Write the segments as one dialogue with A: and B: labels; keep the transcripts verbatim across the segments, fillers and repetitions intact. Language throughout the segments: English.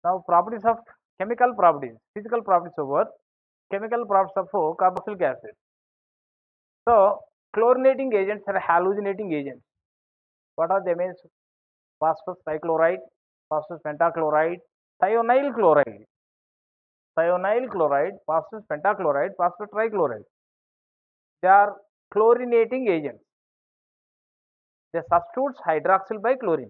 A: Now properties of chemical properties, physical properties over chemical properties of carboxylic acid. So chlorinating agents are halogenating agents. What are they means? Phosphorus trichloride, phosphorus pentachloride, thionyl chloride, thionyl chloride, phosphorus pentachloride, phosphorus trichloride. They are chlorinating agents. They substitutes hydroxyl by chlorine.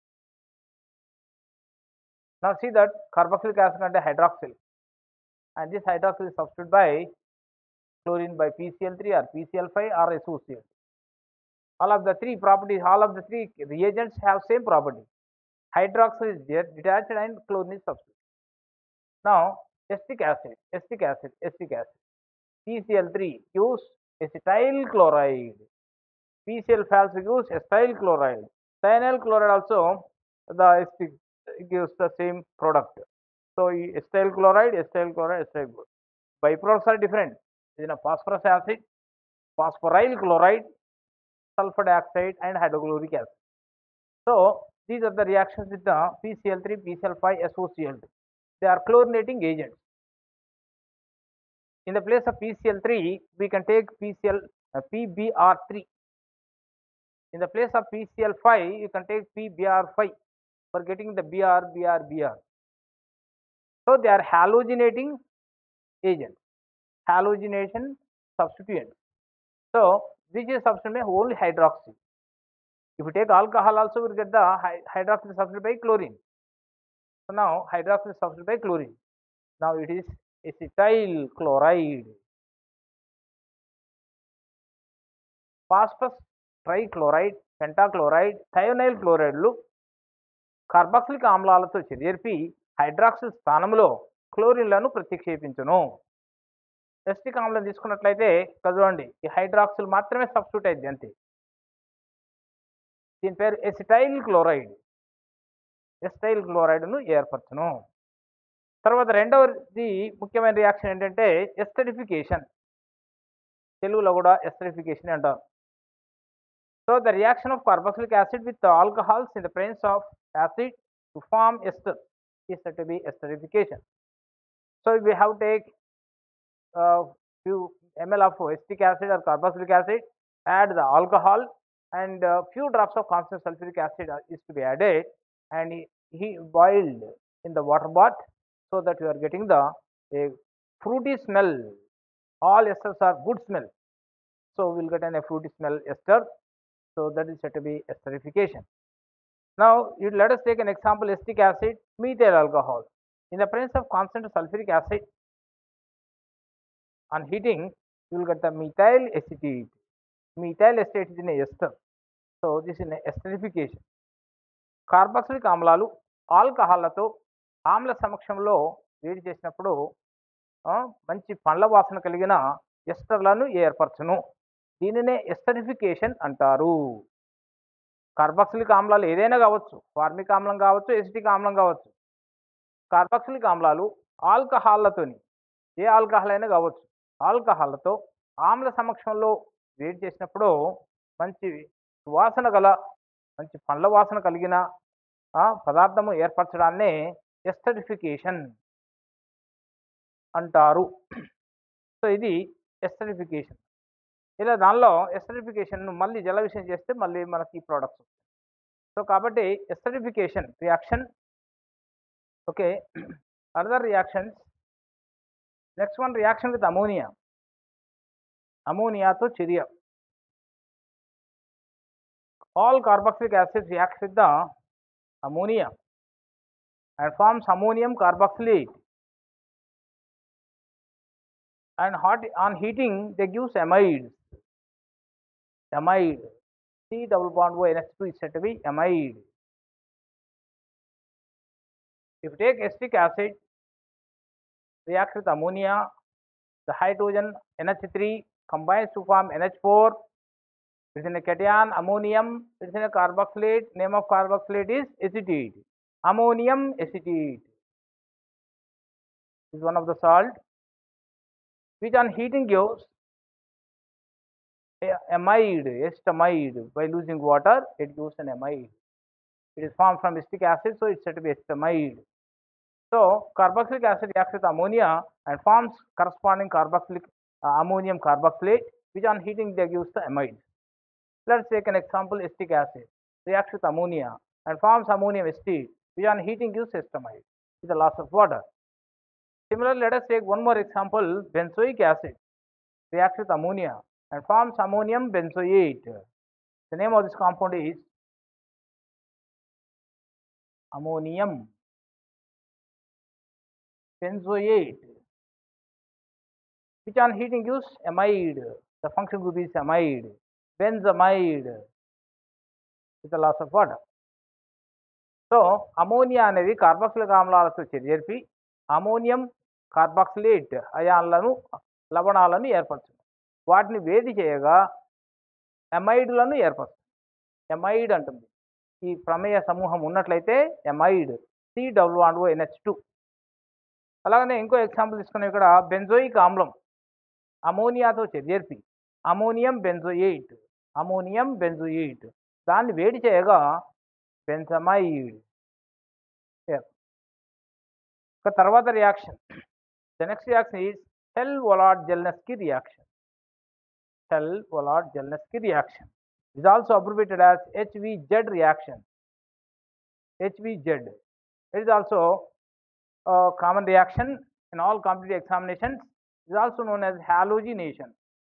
A: Now see that carboxylic acid and hydroxyl, and this hydroxyl is substituted by chlorine by P C l three or P C l five or S O C l. All of the three properties, all of the three reagents have same property. Hydroxyl is detached and chlorine is substituted. Now acetic acid, acetic acid, acetic acid. P C l three use acetyl chloride. P C l five use acetyl chloride. Thionyl chloride also the acetic gives the same product. So acetyl chloride, acetyl chloride, acetyl chloride. Byproducts are different. In a phosphorus acid, phosphoryl chloride, sulfur dioxide, and hydrochloric acid. So these are the reactions with the P C l three, P C l five, S O C l two. They are chlorinating agents. In the place of P C l three, we can take P C l, uh, P B r three. In the place of P C l five, you can take P B r five for getting the Br, Br, Br. So they are halogenating agents, halogenation substituents. So which is substituted by only hydroxy. If you take alcohol also, we will get the hydroxyl substituted by chlorine. So now hydroxyl is substituted by chlorine. Now it is acetyl chloride. Phosphorus trichloride, pentachloride, thionyl chlorideలు carboxylic ఆమ్లాలతో చర్యరిపి hydroxyl స్థానంలో క్లోరిన్లను ప్రతిక్షేపించును. Acetic ఆమ్లం తీసుకున్నట్లయితే చూడండి, ఈ hydroxyl మాత్రమే సబ్స్టిట్యూట్ అయింది అంతే. దీని పేరు ఎసిటైల్ క్లోరైడ్. ఎసిటైల్ క్లోరైడ్ను ఏర్పరచును. తర్వాత రెండవది ముఖ్యమైన రియాక్షన్ ఏంటంటే ఎస్టరిఫికేషన్. తెలుగులో కూడా ఎస్టరిఫికేషన్ అంటారు. So the reaction of carboxylic acid with alcohols in the presence of acid to form ester is said to be esterification. So we have to take uh, few ml of acetic acid or carboxylic acid, add the alcohol, and uh, few drops of constant sulfuric acid is to be added, and he, he boiled in the water bath, so that you are getting the a fruity smell. All esters are good smell, so we will get an, a fruity smell ester. So that is said to be esterification. Now you let us take an example: acetic acid, methyl alcohol. In the presence of constant sulfuric acid, on heating you will get the methyl acetate. Methyl acetate is an ester. So this is an esterification. Carboxylic ఆమ్లాలు ఆల్కహాల్లతో ఆమ్ల సమక్షంలో వేడి చేసినప్పుడు మంచి పండ్ల వాసన కలిగిన ఎస్టర్లను ఏర్పరచును. దీనినే ఎస్టరిఫికేషన్ అంటారు. కార్బాక్సిలిక్ ఆమ్లాలు ఏదైనా కావచ్చు, ఫార్మిక్ ఆమ్లం కావచ్చు, ఎసిటిక్ ఆమ్లం కావచ్చు. కార్బాక్సిలిక్ ఆమ్లాలు ఆల్కహాల్లతోని, ఏ ఆల్కహాల్ అయినా కావచ్చు, ఆల్కహాల్లతో ఆమ్ల సమక్షంలో వేడి చేసినప్పుడు మంచి వాసన గల, మంచి పండ్ల వాసన కలిగిన పదార్థము ఏర్పరచడాన్నే ఎస్టరిఫికేషన్ అంటారు. సో ఇది ఎస్టరిఫికేషన్. ఇలా దానిలో ఎస్టరిఫికేషన్ను మళ్ళీ జల విషయం చేస్తే మళ్ళీ మనకి ప్రోడక్ట్స్ వస్తాయి. సో కాబట్టి esterification reaction. Okay, other reactions. Next one reaction with ammonia. అమోనియాతో చర్య. All carboxylic acids react with the ammonia and forms ammonium carboxylate, and hot on heating they gives amides. Amide, C double bond O N H two is said to be amide. If you take acetic acid, reacts with ammonia, the hydrogen N H three combines to form N H four. It is in a cation ammonium. It is in a carboxylate. Name of carboxylate is acetate. Ammonium acetate is one of the salt which on heating gives amide, estamide. By losing water, it gives an amide. It is formed from acetic acid, so it's said to be estamide. So carboxylic acid reacts with ammonia and forms corresponding carboxylic uh, ammonium carboxylate, which on heating they gives the amide. Let's take an example: acetic acid reacts with ammonia and forms ammonium acetate, which on heating gives acetamide with the loss of water. Similarly, let us take one more example: benzoic acid reacts with ammonia and forms ammonium benzoate. The name of this compound is ammonium benzoate, which on heating gives amide. The function group is amide, benzamide with the loss of water. So ammonia అనేది carboxylic ఆమ్లాలతో చర్యజరిపి ammonium carboxylate అయాన్లను లవణాలను ఏర్పరుస్తుంది. వాటిని వేడి చేయగా ఎమైడ్లను ఏర్పరుస్తుంది. ఎమైడ్ అంటుంది. ఈ ప్రమేయ సమూహం ఉన్నట్లయితే amide C W and O NH two. అలాగనే ఇంకో ఎగ్జాంపుల్ తీసుకున్నాం. ఇక్కడ బెంజోయిక్ ఆమ్లం అమోనియాతో చర్యజరిపి అమోనియం బెంజోయేట్ అమోనియం బెంజోయేట్ దాన్ని వేడి చేయగా బెంజమైడ్. ఇక తర్వాత reaction, the next reaction is Hell Volhard Zelinsky reaction. Hell Volhard Zelinsky reaction is also abbreviated as H V Z reaction. H V Z. It is also a common reaction in all competitive examinations. It is also known as halogenation.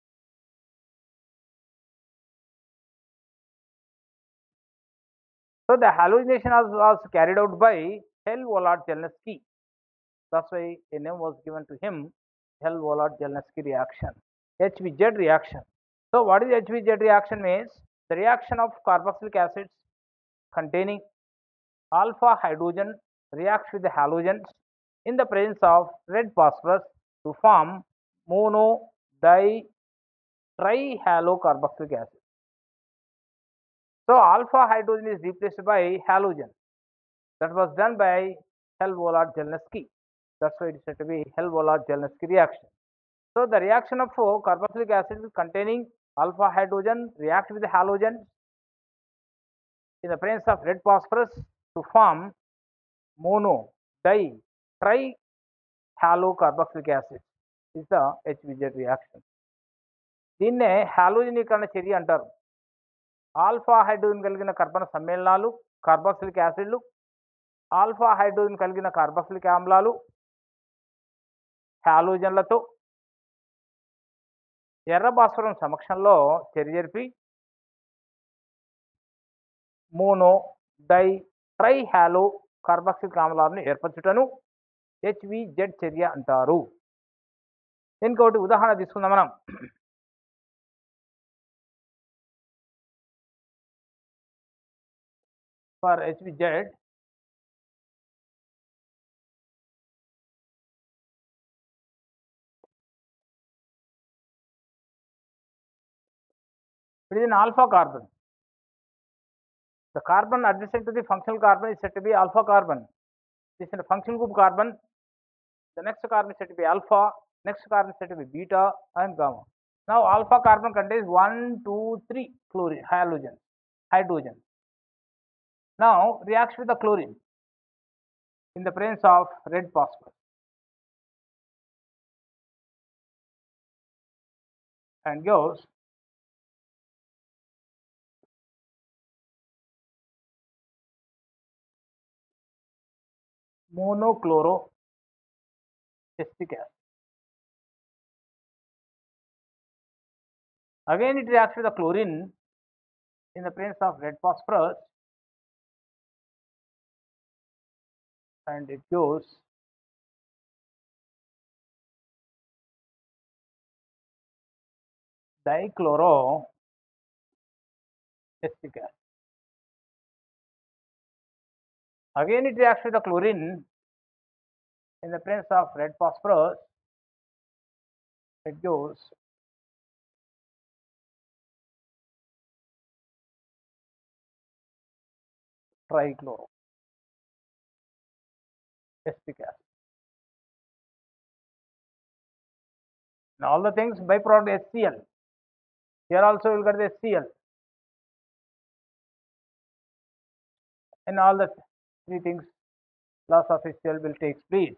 A: So the halogenation was, was carried out by Hell-Wohlard-Zelensky. That's why a name was given to him, Hell-Wohlard-Zelensky reaction, H V Z reaction. So what is H V Z reaction means? The reaction of carboxylic acids containing alpha hydrogen reacts with the halogens in the presence of red phosphorus to form mono di trihalocarboxylic acid. So alpha hydrogen is replaced by halogen. That was done by Hell-Wohlard-Zelensky. That's why it is said to be Hell-Wohlard-Zelensky reaction. So the reaction of carboxylic acid containing alpha hydrogen reacts with the halogen in the presence of red phosphorus to form mono di trihalocarboxylic acid. This is the H V Z reaction. దీన్నే హాలోజనీకరణ చర్య అంటారు. Alpha hydrogen కలిగిన కర్బన సమ్మేళనాలు carboxylic యాసిడ్లు, alpha hydrogen కలిగిన carboxylic ఆమ్లాలు హాలోజన్లతో ఎర్ర భాస్వరం సమక్షంలో చర్యజరిపి mono di tri halo carboxylic ఆమ్లాలను ఏర్పరచుటను హెచ్ వి జెడ్ చర్య అంటారు. ఇంకొకటి ఉదాహరణ తీసుకుందాం మనం. For H V Z it is an alpha carbon. The carbon adjacent to the functional carbon is said to be alpha carbon. This is a functional group carbon. The next carbon is said to be alpha, next carbon is said to be beta and gamma. Now alpha carbon contains one, two, three chlorine halogen hydrogen. Now reacts with the chlorine in the presence of red phosphorus and gives monochloroacetic acid. Again it reacts with the chlorine in the presence of red phosphorus and it gives dichloroacetic acid. Again it reacts with the chlorine in the presence of red phosphorus. It gives trichloroacetic acid. Now all the things byproduct HCl. Here also you will get the HCl. And all the three things loss of H C l will take place.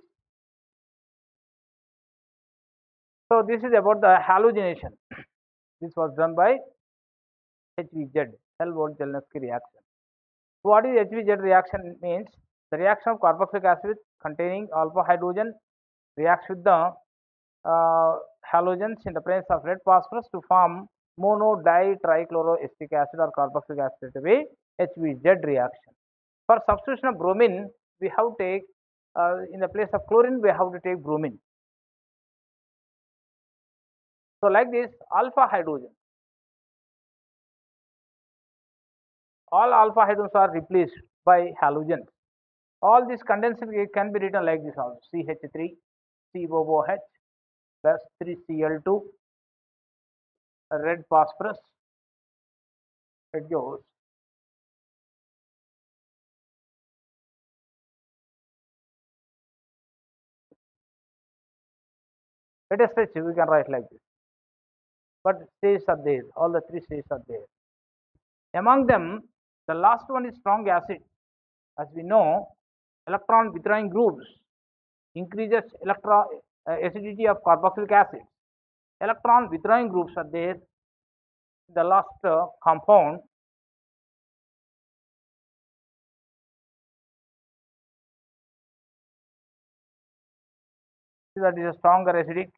A: So this is about the halogenation. This was done by H V Z, Helmholtz-Zelensky reaction. What is H V Z reaction means? The reaction of carboxylic acid containing alpha hydrogen reacts with the uh, halogens in the presence of red phosphorus to form mono-di-trichloroacetic acid or carboxylic acid to be H V Z reaction. For substitution of bromine, we have to take uh, in the place of chlorine, we have to take bromine. So like this, alpha hydrogen, all alpha hydrogens are replaced by halogens. All this condensed can be written like this also: C H three, C O O H plus three C l two, red phosphorus, it goes. Let us stretch, we can write like this. But stages are there, all the three stages are there. Among them, the last one is strong acid. As we know, electron withdrawing groups increases electron uh, acidity of carboxylic acid. Electron withdrawing groups are there in the last uh, compound. That is a stronger acidic.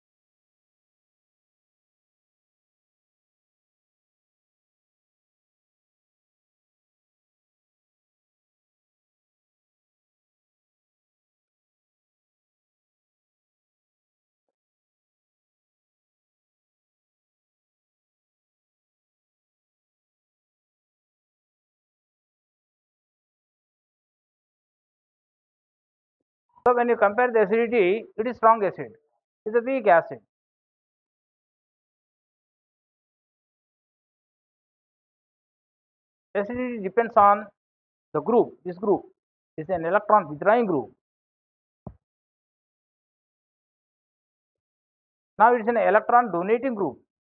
A: So when you compare the acidity, it is strong acid. It is a weak acid. Acidity depends on the group. This group is an electron withdrawing group. Now it is an electron donating group.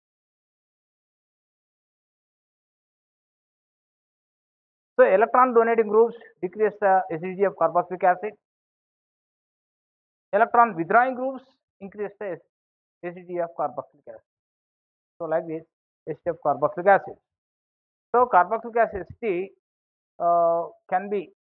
A: So electron donating groups decrease the acidity of carboxylic acid. Electron withdrawing groups increase the acidity of carboxylic acid. So like this, acidity of carboxylic acid. So carboxylic acid acidity uh, can be